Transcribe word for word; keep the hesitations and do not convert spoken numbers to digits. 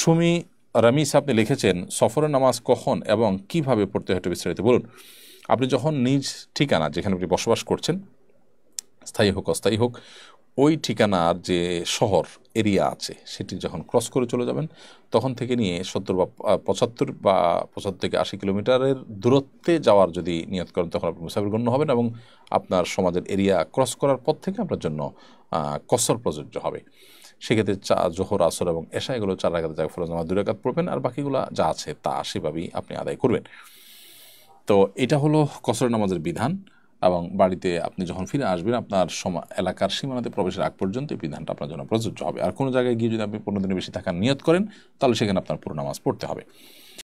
সুমি রামিস আপনি লিখেছেন, সফরের নামাজ কখন এবং কিভাবে পড়তে হয় একটু বিস্তারিত বলুন। আপনি যখন নিজ ঠিকানা যেখানে আপনি বসবাস করছেন, স্থায়ী হোক অস্থায়ী হোক, ওই ঠিকানার যে শহর এরিয়া আছে সেটি যখন ক্রস করে চলে যাবেন, তখন থেকে নিয়ে সত্তর বা পঁচাত্তর বা পঁচাত্তর থেকে আশি কিলোমিটারের দূরত্বে যাওয়ার যদি নিয়ত করেন, তখন আপনি মুসাফির গণ্য হবেন এবং আপনার সমাজের এরিয়া ক্রস করার পর থেকে আপনার জন্য কসর প্রযোজ্য হবে। সেক্ষেত্রে চা জোহর আসর এবং এশা এগুলো চার রাকাত জায়গায় ফরজ নামাজ দুই রাকাত পড়বেন, আর বাকিগুলো যা আছে তা সেভাবেই আপনি আদায় করবেন। তো এটা হলো কসর নামাজের বিধান, এবং বাড়িতে আপনি যখন ফিরে আসবেন আপনার সমা এলাকার সীমানাতে প্রবেশের আগ পর্যন্ত এই বিধানটা আপনার জন্য প্রযোজ্য হবে। আর কোনো জায়গায় গিয়ে যদি আপনি পনেরো দিনের বেশি থাকার নিয়ত করেন, তাহলে সেখানে আপনার পুরো নামাজ পড়তে হবে।